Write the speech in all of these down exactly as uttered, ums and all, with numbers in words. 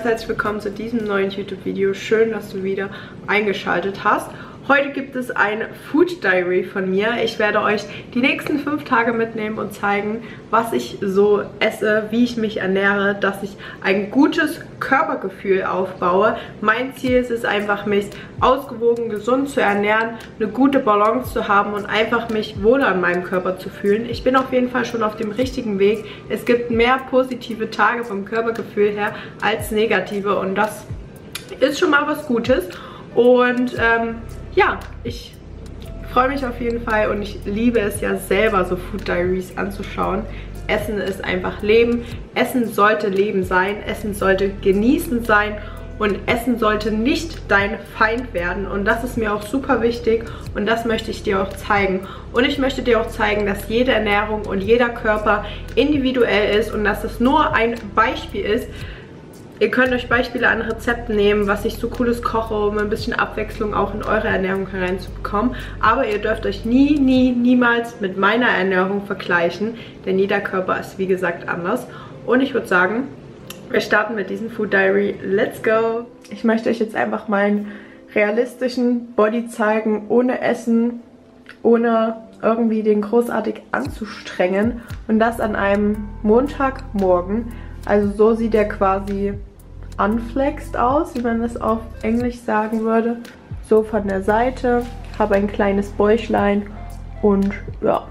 herzlich willkommen zu diesem neuen YouTube-Video. Schön, dass du wieder eingeschaltet hast. Heute gibt es ein Food Diary von mir. Ich werde euch die nächsten fünf Tage mitnehmen und zeigen, was ich so esse, wie ich mich ernähre, dass ich ein gutes Körpergefühl aufbaue. Mein Ziel ist es einfach, mich ausgewogen, gesund zu ernähren, eine gute Balance zu haben und einfach mich wohler an meinem Körper zu fühlen. Ich bin auf jeden Fall schon auf dem richtigen Weg. Es gibt mehr positive Tage vom Körpergefühl her als negative und das ist schon mal was Gutes. Und ähm, ja, ich freue mich auf jeden Fall und ich liebe es ja selber, so Food Diaries anzuschauen. Essen ist einfach Leben. Essen sollte Leben sein. Essen sollte genießen sein. Und Essen sollte nicht dein Feind werden. Und das ist mir auch super wichtig. Und das möchte ich dir auch zeigen. Und ich möchte dir auch zeigen, dass jede Ernährung und jeder Körper individuell ist. Und dass es nur ein Beispiel ist. Ihr könnt euch Beispiele an Rezepten nehmen, was ich so cooles koche, um ein bisschen Abwechslung auch in eure Ernährung hereinzubekommen. Aber ihr dürft euch nie, nie, niemals mit meiner Ernährung vergleichen, denn jeder Körper ist wie gesagt anders. Und ich würde sagen, wir starten mit diesem Food Diary. Let's go! Ich möchte euch jetzt einfach meinen realistischen Body zeigen, ohne Essen, ohne irgendwie den großartig anzustrengen. Und das an einem Montagmorgen. Also so sieht der quasi unflexed aus, wie man das auf Englisch sagen würde. So von der Seite, habe ein kleines Bäuchlein und ja,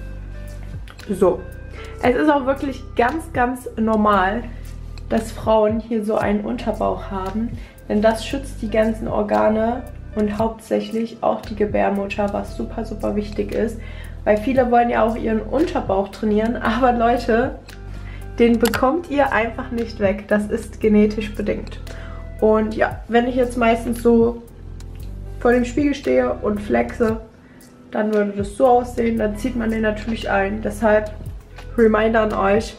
so. Es ist auch wirklich ganz, ganz normal, dass Frauen hier so einen Unterbauch haben, denn das schützt die ganzen Organe und hauptsächlich auch die Gebärmutter, was super, super wichtig ist, weil viele wollen ja auch ihren Unterbauch trainieren, aber Leute, den bekommt ihr einfach nicht weg. Das ist genetisch bedingt. Und ja, wenn ich jetzt meistens so vor dem Spiegel stehe und flexe, dann würde das so aussehen. Dann zieht man den natürlich ein. Deshalb Reminder an euch.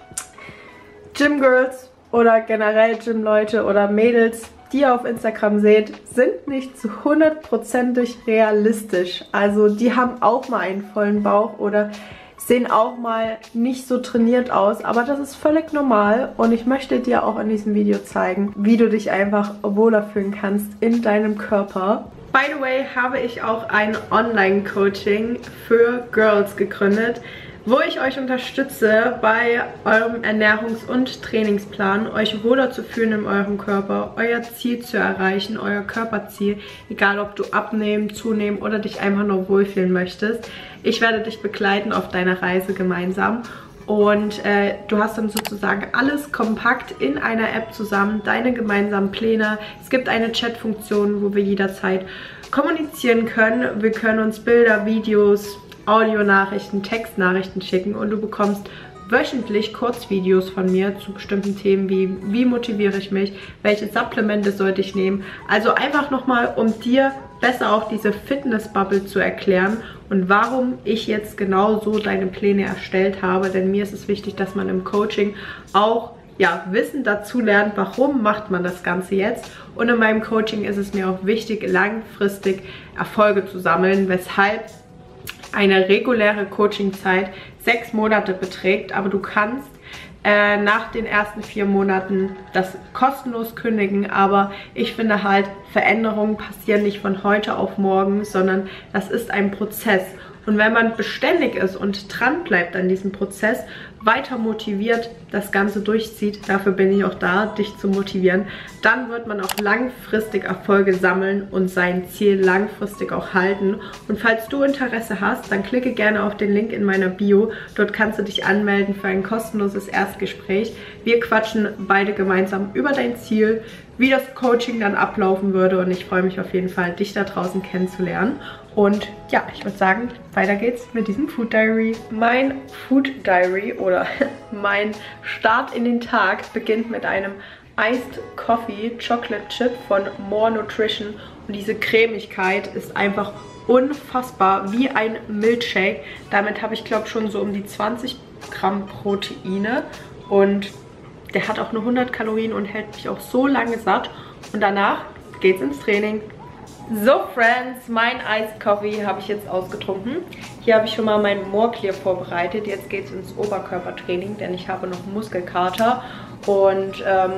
Gym-Girls oder generell Gym-Leute oder Mädels, die ihr auf Instagram seht, sind nicht zu hundertprozentig realistisch. Also die haben auch mal einen vollen Bauch oder sehen auch mal nicht so trainiert aus, aber das ist völlig normal und ich möchte dir auch in diesem Video zeigen, wie du dich einfach wohler fühlen kannst in deinem Körper. By the way, habe ich auch ein Online-Coaching für Girls gegründet, wo ich euch unterstütze bei eurem Ernährungs- und Trainingsplan, euch wohler zu fühlen in eurem Körper, euer Ziel zu erreichen, euer Körperziel, egal ob du abnehmen, zunehmen oder dich einfach nur wohlfühlen möchtest. Ich werde dich begleiten auf deiner Reise gemeinsam und äh, du hast dann sozusagen alles kompakt in einer App zusammen, deine gemeinsamen Pläne. Es gibt eine Chat-Funktion, wo wir jederzeit kommunizieren können. Wir können uns Bilder, Videos, Audionachrichten, Textnachrichten schicken und du bekommst wöchentlich Kurzvideos von mir zu bestimmten Themen wie, wie motiviere ich mich, welche Supplemente sollte ich nehmen. Also einfach nochmal, um dir besser auch diese Fitness-Bubble zu erklären und warum ich jetzt genau so deine Pläne erstellt habe. Denn mir ist es wichtig, dass man im Coaching auch ja, Wissen dazu lernt, warum macht man das Ganze jetzt. Und in meinem Coaching ist es mir auch wichtig, langfristig Erfolge zu sammeln, weshalb eine reguläre Coachingzeit sechs Monate beträgt, aber du kannst äh, nach den ersten vier Monaten das kostenlos kündigen, aber ich finde halt, Veränderungen passieren nicht von heute auf morgen, sondern das ist ein Prozess. Und wenn man beständig ist und dran bleibt an diesem Prozess, weiter motiviert das Ganze durchzieht, dafür bin ich auch da, dich zu motivieren, dann wird man auch langfristig Erfolge sammeln und sein Ziel langfristig auch halten. Und falls du Interesse hast, dann klicke gerne auf den Link in meiner Bio. Dort kannst du dich anmelden für ein kostenloses Erstgespräch. Wir quatschen beide gemeinsam über dein Ziel, wie das Coaching dann ablaufen würde und ich freue mich auf jeden Fall, dich da draußen kennenzulernen. Und ja, ich würde sagen, weiter geht's mit diesem Food Diary. Mein Food Diary oder mein Start in den Tag beginnt mit einem Iced Coffee Chocolate Chip von More Nutrition und diese Cremigkeit ist einfach unfassbar, wie ein Milkshake. Damit habe ich glaube schon so um die zwanzig Gramm Proteine und der hat auch nur hundert Kalorien und hält mich auch so lange satt. Und danach geht's ins Training. So, Friends, mein Iced Coffee habe ich jetzt ausgetrunken. Hier habe ich schon mal meinen More Clear vorbereitet. Jetzt geht es ins Oberkörpertraining, denn ich habe noch Muskelkater. Und ähm,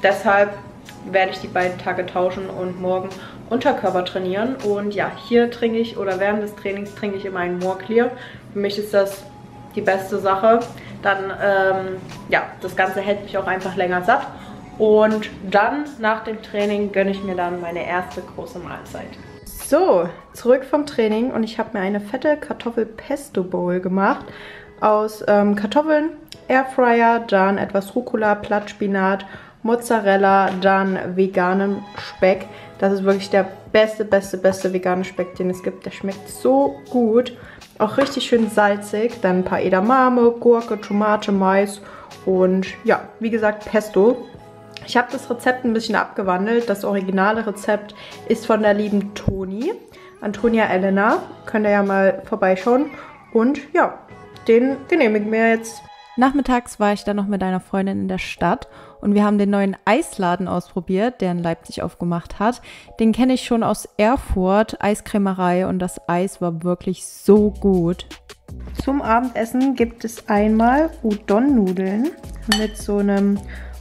deshalb werde ich die beiden Tage tauschen und morgen Unterkörper trainieren. Und ja, hier trinke ich oder während des Trainings trinke ich immer einen More Clear. Für mich ist das die beste Sache. Dann, ähm, ja, das Ganze hält mich auch einfach länger satt. Und dann, nach dem Training, gönne ich mir dann meine erste große Mahlzeit. So, zurück vom Training und ich habe mir eine fette Kartoffel-Pesto-Bowl gemacht. Aus ähm, Kartoffeln, Airfryer, dann etwas Rucola, Blattspinat, Mozzarella, dann veganem Speck. Das ist wirklich der beste, beste, beste vegane Speck, den es gibt. Der schmeckt so gut. Auch richtig schön salzig. Dann ein paar Edamame, Gurke, Tomate, Mais und ja, wie gesagt, Pesto. Ich habe das Rezept ein bisschen abgewandelt. Das originale Rezept ist von der lieben Toni, Antonia Elena. Könnt ihr ja mal vorbeischauen. Und ja, den genehmigen wir jetzt. Nachmittags war ich dann noch mit einer Freundin in der Stadt und wir haben den neuen Eisladen ausprobiert, der in Leipzig aufgemacht hat. Den kenne ich schon aus Erfurt, Eiskrämerei, und das Eis war wirklich so gut. Zum Abendessen gibt es einmal Udon-Nudeln mit so einem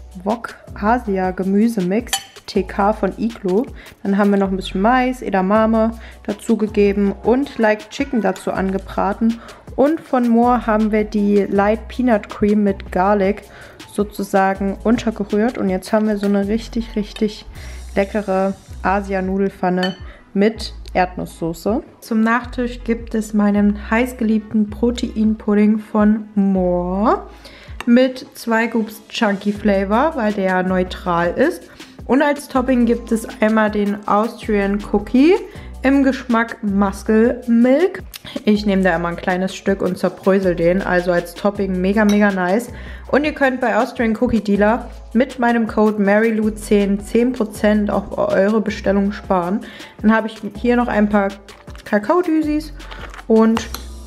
Wok-Asia-Gemüsemix, T K von Iglo. Dann haben wir noch ein bisschen Mais, Edamame dazugegeben und Like Chicken dazu angebraten. Und von More haben wir die Light Peanut Cream mit Garlic sozusagen untergerührt. Und jetzt haben wir so eine richtig, richtig leckere Asia-Nudelfanne mit Erdnusssoße. Zum Nachtisch gibt es meinen heißgeliebten Proteinpudding von More mit zwei Scoops Chunky Flavor, weil der neutral ist. Und als Topping gibt es einmal den Austrian Cookie im Geschmack Muscle Milk. Ich nehme da immer ein kleines Stück und zerbrösel den, also als Topping mega, mega nice. Und ihr könnt bei Austrian Cookie Dealer mit meinem Code Marylou zehn zehn Prozent auf eure Bestellung sparen. Dann habe ich hier noch ein paar Kakaodüsis und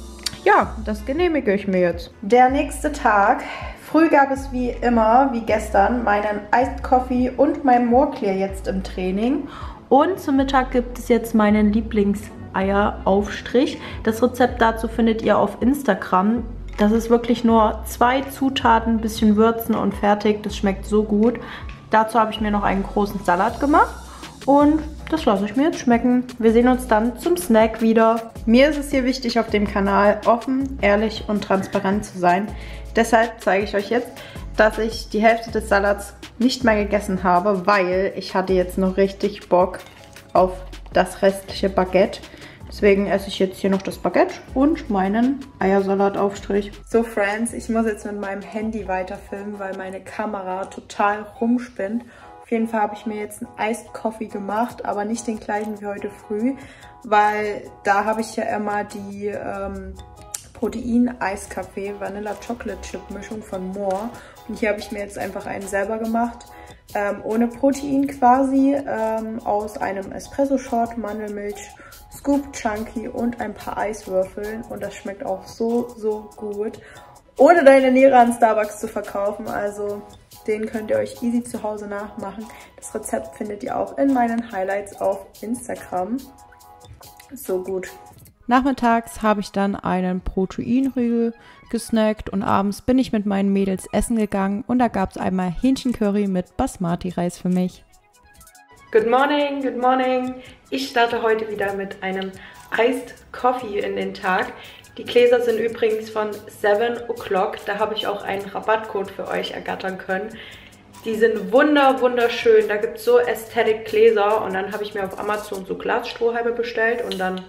ja, das genehmige ich mir jetzt. Der nächste Tag. Früh gab es wie immer, wie gestern, meinen Iced Coffee und mein More Clear jetzt im Training. Und zum Mittag gibt es jetzt meinen Lieblingseieraufstrich. Das Rezept dazu findet ihr auf Instagram. Das ist wirklich nur zwei Zutaten, ein bisschen würzen und fertig. Das schmeckt so gut. Dazu habe ich mir noch einen großen Salat gemacht. Und das lasse ich mir jetzt schmecken. Wir sehen uns dann zum Snack wieder. Mir ist es hier wichtig, auf dem Kanal offen, ehrlich und transparent zu sein. Deshalb zeige ich euch jetzt, dass ich die Hälfte des Salats nicht mehr gegessen habe, weil ich hatte jetzt noch richtig Bock auf das restliche Baguette. Deswegen esse ich jetzt hier noch das Baguette und meinen Eiersalataufstrich. So Friends, ich muss jetzt mit meinem Handy weiterfilmen, weil meine Kamera total rumspinnt. Auf jeden Fall habe ich mir jetzt einen Iced Coffee gemacht, aber nicht den gleichen wie heute früh, weil da habe ich ja immer die ähm, Protein-Eiskaffee Vanilla Chocolate Chip Mischung von More. Und hier habe ich mir jetzt einfach einen selber gemacht, ähm, ohne Protein quasi, ähm, aus einem Espresso-Shot, Mandelmilch, Scoop Chunky und ein paar Eiswürfeln. Und das schmeckt auch so, so gut. Ohne deine Niere an Starbucks zu verkaufen, also den könnt ihr euch easy zu Hause nachmachen. Das Rezept findet ihr auch in meinen Highlights auf Instagram. So gut. Nachmittags habe ich dann einen Proteinriegel gesnackt und abends bin ich mit meinen Mädels essen gegangen und da gab es einmal Hähnchencurry mit Basmati-Reis für mich. Good morning, good morning. Ich starte heute wieder mit einem Iced Coffee in den Tag. Die Gläser sind übrigens von seven o'clock. Da habe ich auch einen Rabattcode für euch ergattern können. Die sind wunder, wunderschön. Da gibt es so Aesthetic Gläser und dann habe ich mir auf Amazon so Glasstrohhalme bestellt und dann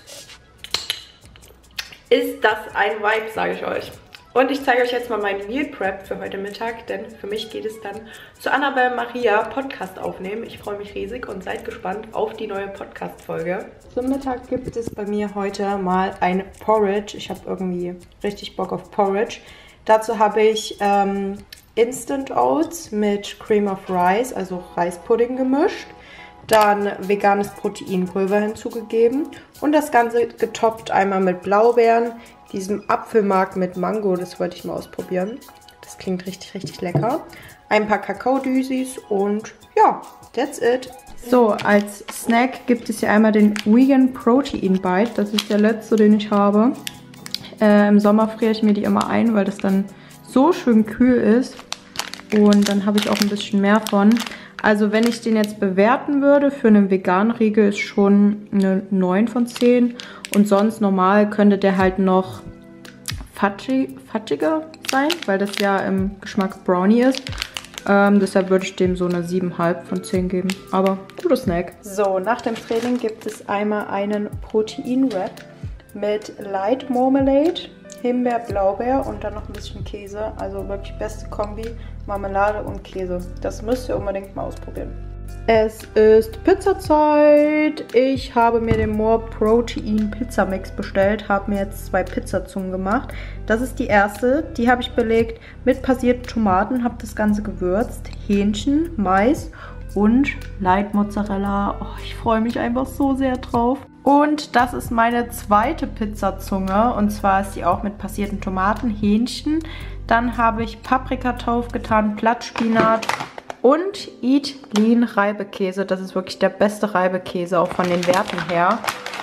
ist das ein Vibe, sage ich euch. Und ich zeige euch jetzt mal meinen Meal Prep für heute Mittag, denn für mich geht es dann zu Annabelle Maria Podcast aufnehmen. Ich freue mich riesig und seid gespannt auf die neue Podcast-Folge. Zum Mittag gibt es bei mir heute mal ein Porridge. Ich habe irgendwie richtig Bock auf Porridge. Dazu habe ich ähm, Instant Oats mit Cream of Rice, also Reispudding gemischt. Dann veganes Proteinpulver hinzugegeben und das Ganze getoppt einmal mit Blaubeeren, diesem Apfelmark mit Mango, das wollte ich mal ausprobieren. Das klingt richtig, richtig lecker. Ein paar Kakaodüsis und ja, that's it. So, als Snack gibt es hier einmal den Vegan Protein Bite. Das ist der letzte, den ich habe. Äh, Im Sommer friere ich mir die immer ein, weil das dann so schön kühl ist. Und dann habe ich auch ein bisschen mehr von. Also wenn ich den jetzt bewerten würde für einen veganen Riegel, ist schon eine neun von zehn. Und sonst normal könnte der halt noch fudgy, fudgiger sein, weil das ja im Geschmack Brownie ist. Ähm, deshalb würde ich dem so eine sieben Komma fünf von zehn geben. Aber guter Snack. So, nach dem Training gibt es einmal einen Protein-Wrap mit Light Marmalade, Himbeer, Blaubeer und dann noch ein bisschen Käse. Also wirklich beste Kombi, Marmelade und Käse. Das müsst ihr unbedingt mal ausprobieren. Es ist Pizzazeit. Ich habe mir den More Protein Pizza Mix bestellt, habe mir jetzt zwei Pizzazungen gemacht. Das ist die erste, die habe ich belegt mit passierten Tomaten, habe das Ganze gewürzt, Hähnchen, Mais und Light Mozzarella. Oh, ich freue mich einfach so sehr drauf. Und das ist meine zweite Pizzazunge und zwar ist die auch mit passierten Tomaten, Hähnchen. Dann habe ich Paprika drauf getan, Blattspinat und Eat Lean Reibekäse. Das ist wirklich der beste Reibekäse, auch von den Werten her.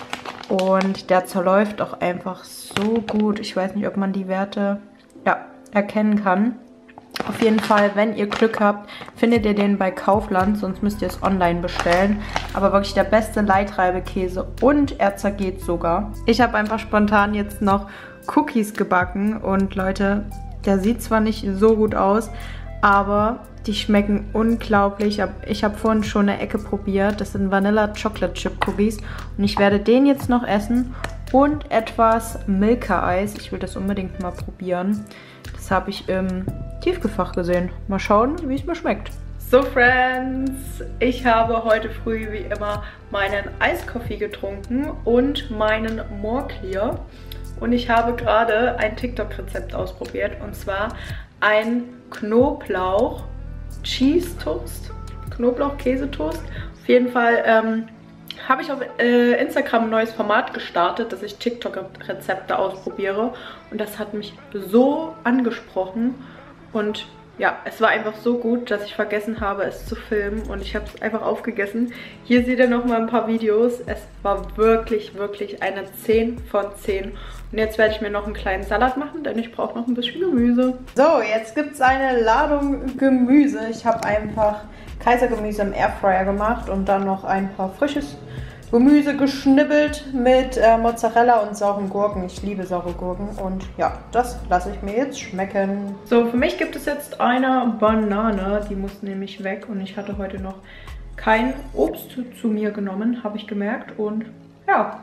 Und der zerläuft auch einfach so gut. Ich weiß nicht, ob man die Werte ja, erkennen kann. Auf jeden Fall, wenn ihr Glück habt, findet ihr den bei Kaufland, sonst müsst ihr es online bestellen. Aber wirklich der beste Light-Reibekäse und er zergeht sogar. Ich habe einfach spontan jetzt noch Cookies gebacken und Leute, der sieht zwar nicht so gut aus, aber die schmecken unglaublich. Ich habe vorhin schon eine Ecke probiert. Das sind Vanilla Chocolate Chip Cookies. Und ich werde den jetzt noch essen. Und etwas Milka-Eis. Ich will das unbedingt mal probieren. Das habe ich im Tiefkühlfach gesehen. Mal schauen, wie es mir schmeckt. So Friends, ich habe heute früh wie immer meinen Eiskaffee getrunken und meinen More Clear. Und ich habe gerade ein TikTok-Rezept ausprobiert. Und zwar ein Knoblauch Cheese Toast, Knoblauch-Käsetoast. Auf jeden Fall ähm, habe ich auf äh, Instagram ein neues Format gestartet, dass ich TikTok-Rezepte ausprobiere. Und das hat mich so angesprochen. Und ja, es war einfach so gut, dass ich vergessen habe, es zu filmen. Und ich habe es einfach aufgegessen. Hier seht ihr nochmal ein paar Videos. Es war wirklich, wirklich eine zehn von zehn. Und jetzt werde ich mir noch einen kleinen Salat machen, denn ich brauche noch ein bisschen Gemüse. So, jetzt gibt es eine Ladung Gemüse. Ich habe einfach Kaisergemüse im Airfryer gemacht und dann noch ein paar frisches Gemüse geschnibbelt mit äh, Mozzarella und sauren Gurken. Ich liebe saure Gurken und ja, das lasse ich mir jetzt schmecken. So, für mich gibt es jetzt eine Banane, die muss nämlich weg und ich hatte heute noch kein Obst zu, zu mir genommen, habe ich gemerkt und ja,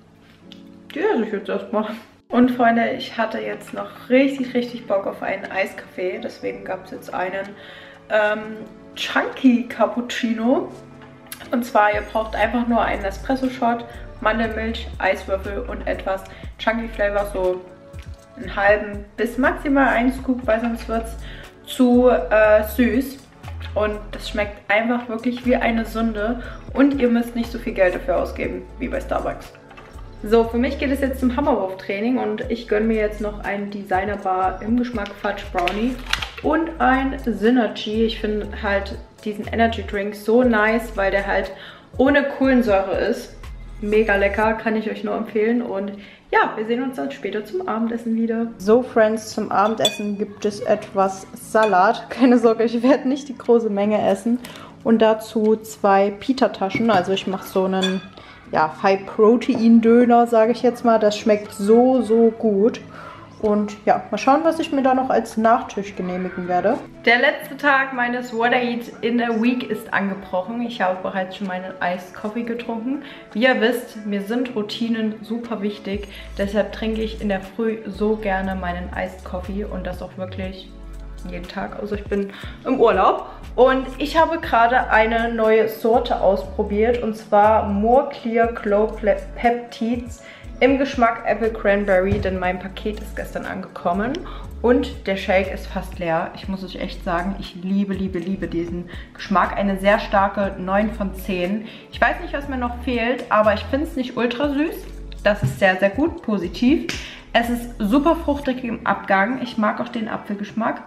die esse ich jetzt erstmal. Und Freunde, ich hatte jetzt noch richtig, richtig Bock auf einen Eiskaffee, deswegen gab es jetzt einen ähm, Chunky Cappuccino. Und zwar, ihr braucht einfach nur einen Espresso-Shot, Mandelmilch, Eiswürfel und etwas Chunky Flavor, so einen halben bis maximal einen Scoop, weil sonst wird es zu äh, süß. Und das schmeckt einfach wirklich wie eine Sünde und ihr müsst nicht so viel Geld dafür ausgeben wie bei Starbucks. So, für mich geht es jetzt zum Hammerwurf-Training und ich gönne mir jetzt noch einen Designer Bar im Geschmack Fudge Brownie und ein Synergy. Ich finde halt diesen Energy Drink so nice, weil der halt ohne Kohlensäure ist. Mega lecker, kann ich euch nur empfehlen. Und ja, wir sehen uns dann später zum Abendessen wieder. So Friends, zum Abendessen gibt es etwas Salat. Keine Sorge, ich werde nicht die große Menge essen. Und dazu zwei Pita-Taschen. Also ich mache so einen ja, High-Protein-Döner, sage ich jetzt mal. Das schmeckt so, so gut. Und ja, mal schauen, was ich mir da noch als Nachtisch genehmigen werde. Der letzte Tag meines What I Eat in a Week ist angebrochen. Ich habe bereits schon meinen Iced Coffee getrunken. Wie ihr wisst, mir sind Routinen super wichtig. Deshalb trinke ich in der Früh so gerne meinen Iced Coffee und das auch wirklich jeden Tag. Also ich bin im Urlaub. Und ich habe gerade eine neue Sorte ausprobiert und zwar More Clear Glow Peptides im Geschmack Apple Cranberry, denn mein Paket ist gestern angekommen und der Shake ist fast leer. Ich muss euch echt sagen, ich liebe, liebe, liebe diesen Geschmack. Eine sehr starke neun von zehn. Ich weiß nicht, was mir noch fehlt, aber ich finde es nicht ultra süß. Das ist sehr, sehr gut, positiv. Es ist super fruchtig im Abgang. Ich mag auch den Apfelgeschmack.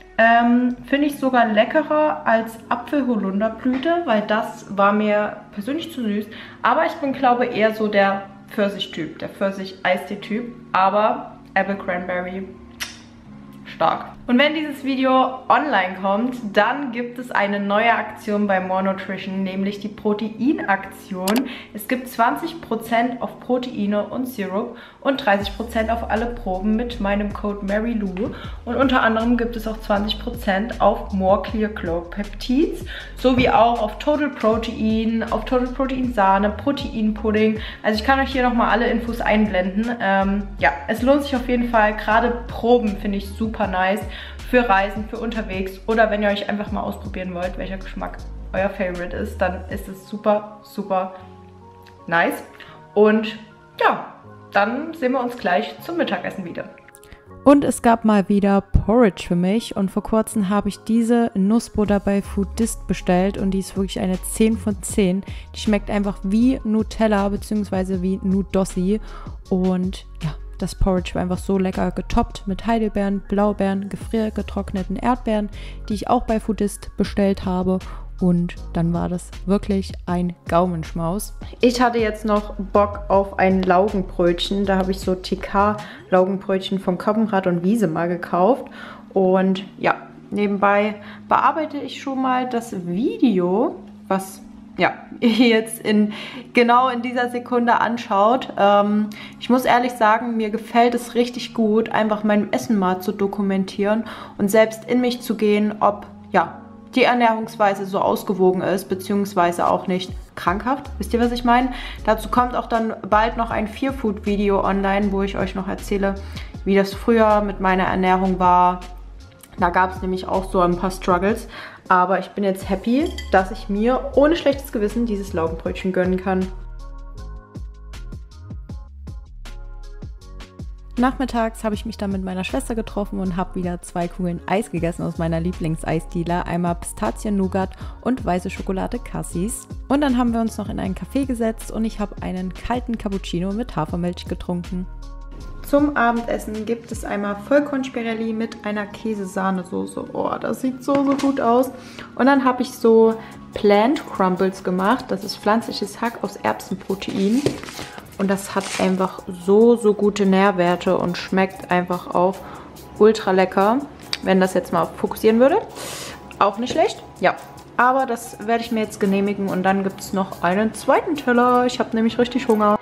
Ähm, finde ich sogar leckerer als Apfel-Holunderblüte, weil das war mir persönlich zu süß. Aber ich bin, glaube ich, eher so der Pfirsich-Typ, der Pfirsich-Eistee-Typ. Aber Apple Cranberry stark. Und wenn dieses Video online kommt, dann gibt es eine neue Aktion bei More Nutrition, nämlich die Proteinaktion. Es gibt zwanzig Prozent auf Proteine und Syrup und dreißig Prozent auf alle Proben mit meinem Code MaryLou. Und unter anderem gibt es auch zwanzig Prozent auf More Clear Glow Peptides, sowie auch auf Total Protein, auf Total Protein Sahne, Proteinpudding. Also ich kann euch hier nochmal alle Infos einblenden. Ähm, ja, es lohnt sich auf jeden Fall. Gerade Proben finde ich super nice. Für Reisen, für unterwegs oder wenn ihr euch einfach mal ausprobieren wollt, welcher Geschmack euer Favorite ist, dann ist es super, super nice. Und ja, dann sehen wir uns gleich zum Mittagessen wieder. Und es gab mal wieder Porridge für mich und vor kurzem habe ich diese Nussbutter bei Foodist bestellt und die ist wirklich eine zehn von zehn. Die schmeckt einfach wie Nutella bzw. wie Nudossi und ja, das Porridge war einfach so lecker getoppt mit Heidelbeeren, Blaubeeren, gefriergetrockneten Erdbeeren, die ich auch bei Foodist bestellt habe. Und dann war das wirklich ein Gaumenschmaus. Ich hatte jetzt noch Bock auf ein Laugenbrötchen. Da habe ich so T K-Laugenbrötchen von Koppenrad und Wiese mal gekauft. Und ja, nebenbei bearbeite ich schon mal das Video, was ja, ihr jetzt in, genau in dieser Sekunde anschaut. Ähm, ich muss ehrlich sagen, mir gefällt es richtig gut, einfach mein Essen mal zu dokumentieren und selbst in mich zu gehen, ob ja, die Ernährungsweise so ausgewogen ist, beziehungsweise auch nicht krankhaft. Wisst ihr, was ich meine? Dazu kommt auch dann bald noch ein Fear-Food-Video online, wo ich euch noch erzähle, wie das früher mit meiner Ernährung war. Da gab es nämlich auch so ein paar Struggles. Aber ich bin jetzt happy, dass ich mir ohne schlechtes Gewissen dieses Laugenbrötchen gönnen kann. Nachmittags habe ich mich dann mit meiner Schwester getroffen und habe wieder zwei Kugeln Eis gegessen aus meiner Lieblingseisdiele. Einmal Pistazien-Nougat und weiße Schokolade Cassis. Und dann haben wir uns noch in einen Café gesetzt und ich habe einen kalten Cappuccino mit Hafermilch getrunken. Zum Abendessen gibt es einmal Vollkornspirelli mit einer Käsesahnesoße. Oh, das sieht so, so gut aus. Und dann habe ich so Plant Crumbles gemacht. Das ist pflanzliches Hack aus Erbsenprotein. Und das hat einfach so, so gute Nährwerte und schmeckt einfach auch ultra lecker. Wenn das jetzt mal fokussieren würde. Auch nicht schlecht. Ja, aber das werde ich mir jetzt genehmigen. Und dann gibt es noch einen zweiten Teller. Ich habe nämlich richtig Hunger.